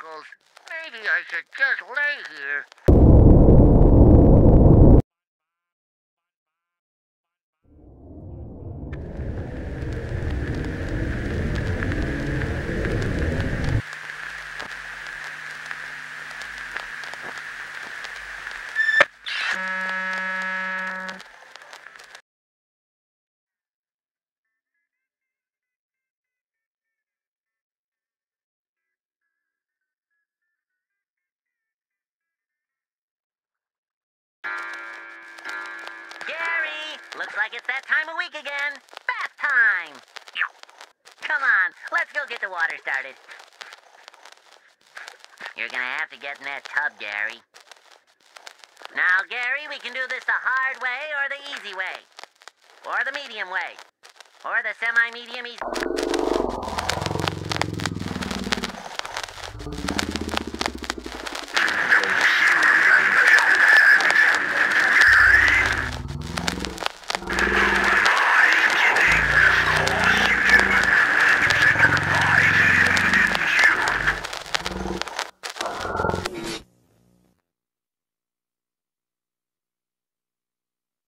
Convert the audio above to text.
knuckles. Maybe I should just lay here. Gary, looks like it's that time of week again. Bath time. Come on, let's go get the water started. You're gonna have to get in that tub, Gary. Now, Gary, we can do this the hard way or the easy way. Or the medium way. Or the semi-medium easy.